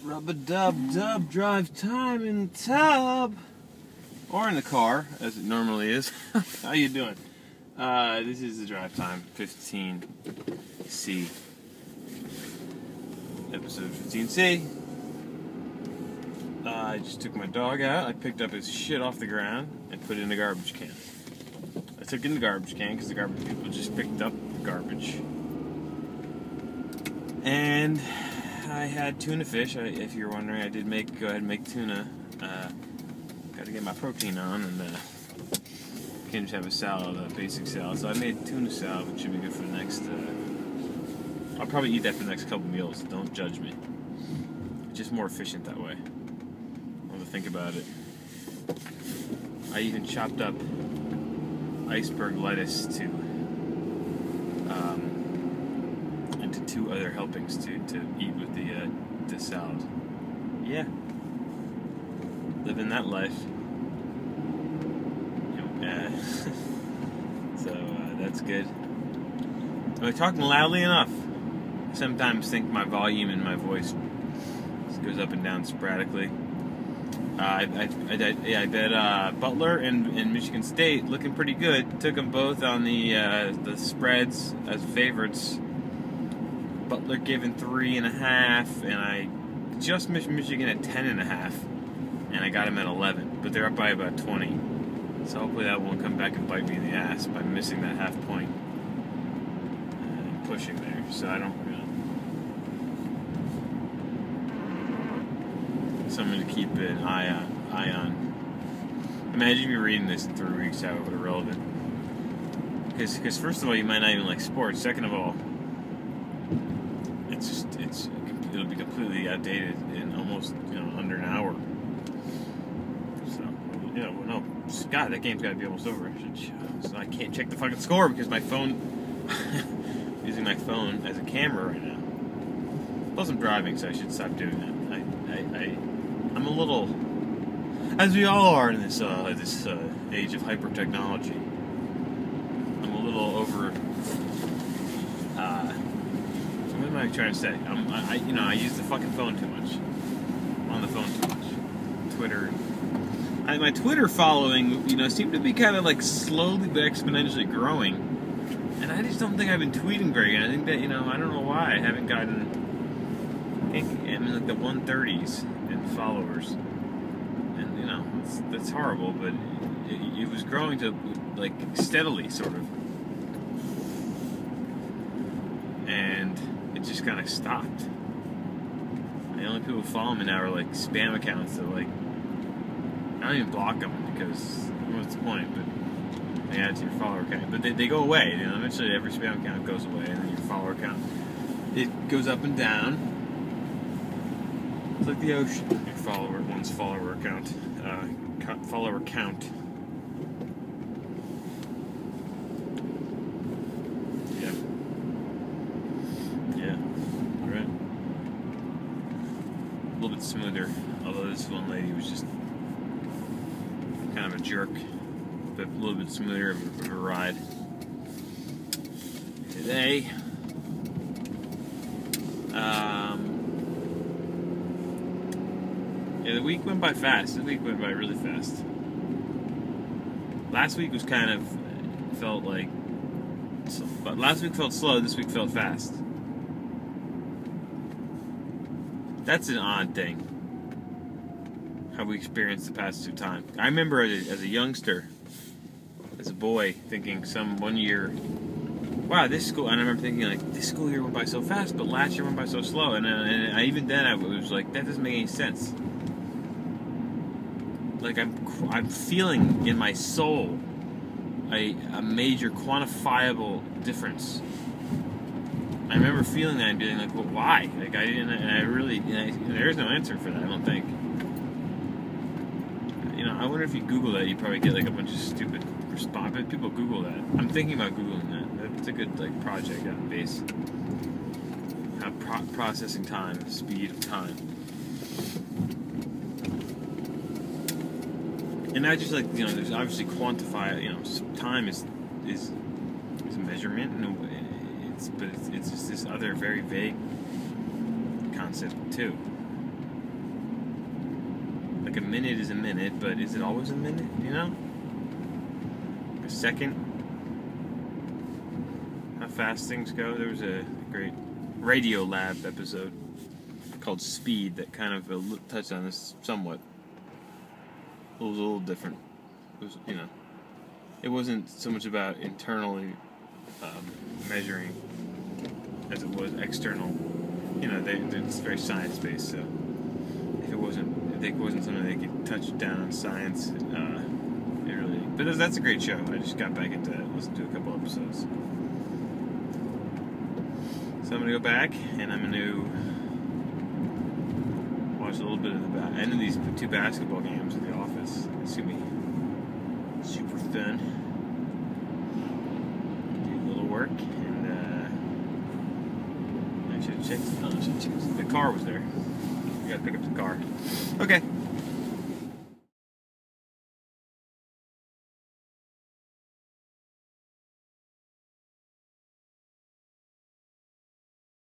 Rub-a-dub-dub, drive time in the tub. Or in the car, as it normally is. How you doing? This is the Drive Time 15C. Episode 15C. I just took my dog out. I picked up his shit off the ground and put it in the garbage can. I took it in the garbage can because the garbage people just picked up garbage. And I had tuna fish. If you're wondering, I did go ahead and make tuna. Got to get my protein on, and can't just have a salad, a basic salad. So I made tuna salad, which should be good for the next. I'll probably eat that for the next couple meals. Don't judge me. It's just more efficient that way. I'll have to think about it. I even chopped up iceberg lettuce into 2 other helpings to eat with the salad. Yeah. Living that life. So that's good. Am I talking loudly enough? I sometimes think my volume in my voice goes up and down sporadically. I bet Butler and Michigan State looking pretty good. Took them both on the spreads as favorites. Butler given 3.5, and I just missed Michigan at 10.5. And I got him at 11, but they're up by about 20. So hopefully that won't come back and bite me in the ass by missing that half point and pushing there. So I don't, something to keep an eye on. Imagine me reading this in 3 weeks, how it would be relevant. Because first of all, you might not even like sports. Second of all, it'll be completely outdated in almost under an hour. No, God, that game's got to be almost over. So I can't check the fucking score because my phone, using my phone as a camera right now. Plus I'm driving, so I should stop doing that. I'm a little, as we all are in this age of hyper technology. I'm a little over. What am I trying to say? I use the fucking phone too much. I'm on the phone too much. Twitter. My Twitter following, seemed to be kind of like slowly but exponentially growing, and I just don't think I've been tweeting very good. I think that I don't know why I haven't gotten. I'm in like the 130s in followers, and that's horrible. But it was growing to like steadily, sort of, and it just kind of stopped. The only people who follow me now are like spam accounts that like. I don't even block them because what's the point? But they add to your follower count. But they go away. Eventually every spam account goes away, and then your follower count it goes up and down. It's like the ocean. One's follower count, follower count. Yeah, right. A little bit smoother. Although this one lady was just. Kind of a jerk, but a little bit smoother of a ride. Today, the week went by fast. This week went by really fast. Last week was felt like, but last week felt slow. This week felt fast. That's an odd thing. How we experienced the passage of time. I remember as a youngster, as a boy, thinking one year, wow, this school, and I remember thinking like, this school year went by so fast, but last year went by so slow, and even then I was like, that doesn't make any sense. Like I'm feeling in my soul a major quantifiable difference. I remember feeling that and being like, well, why? Like there is no answer for that, I don't think. I wonder if you Google that, you probably get like a bunch of stupid response. But people Google that. I'm thinking about Googling that. That's a good project on base. Processing time, speed of time, and not just like there's obviously time is a measurement, but it's just this other very vague concept too. like a minute is a minute, but is it always a minute, you know? A second? How fast things go. There was a great Radiolab episode called Speed that kind of touched on this somewhat. It was a little different. It was, you know, it wasn't so much about internally measuring as it was external. You know, it's very science-based, so if it wasn't something they could touch down on science, it really... But that's a great show. I just got back into it, listened to a couple episodes. So I'm going to go back, and I'm going to watch a little bit of the end of these 2 basketball games at the office. It's going to be super fun. Do a little work, and I should check. The car was there. I got to pick up the car. Okay.